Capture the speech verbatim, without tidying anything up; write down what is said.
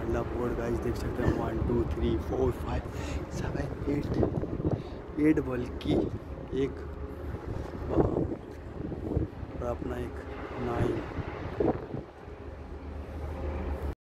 Kandla port guys देख सकते हैं। One two three four five seven eight eight बल्कि एक और अपना एक नाइन